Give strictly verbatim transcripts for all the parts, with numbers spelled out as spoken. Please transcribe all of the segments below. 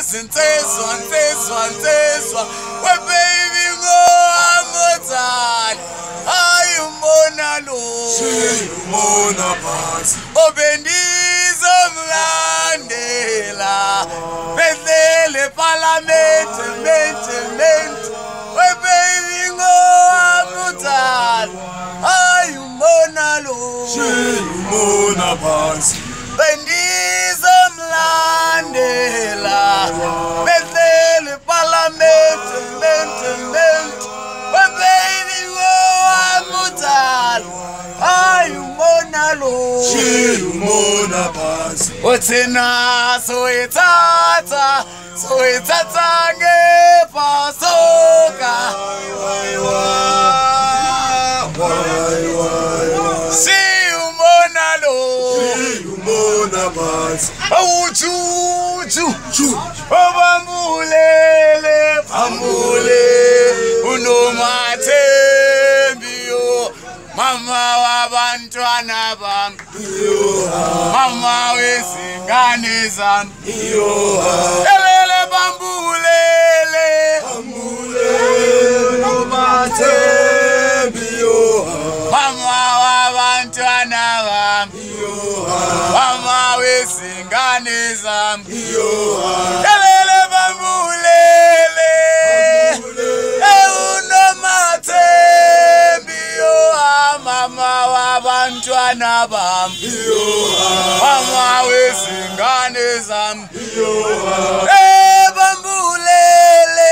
insizwa insizwa insizwa we baby ngo amozali ayumbona lo Sheyumona phansi obendizomlandela bedlele parliament mente mente we baby ngo amozali ayumbona lo Sheyumona phansi bendizomlandela bedlele parliament mente mente we baby ngo amozali ayumbona lo Sheyumona phansi uthina soyithatha soyithatha ngepasoka Why why why siyumbona lo Sheyumona phansi awujuju Chu obambulele pambule unomathembi yo mama wabantwana bami mama wezingane zami elele bambulele mama wabantwana bami mama wezingane zami elele bambulele eunomathembi yo mama wabantwana bami mama wezingane zami ebambulele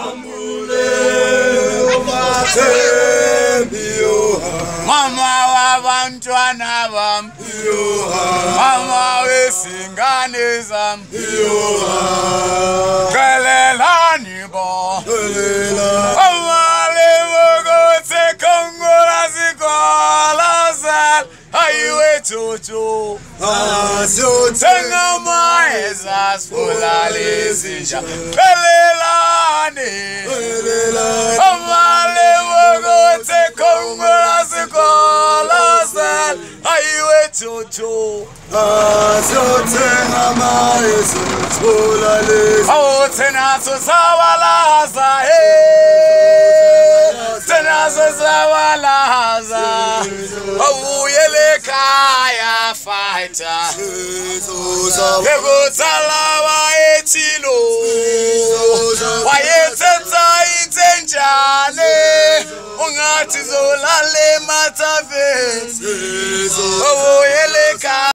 mama wabantwana bami mama wezingane zami kelelani bo amale mogote kongola zikola sal ayiwe chocho Sengama esas fulale sinja kelelani amale mogote kongola zikola sal ayiwe chocho Oh, tenazo zawalaza, eh, tenazo zawalaza. Oh, yele kaya fighter. Yego talawa etilo. Wayeteta itenjane. Ungati zola le matave. Oh, yele kaya.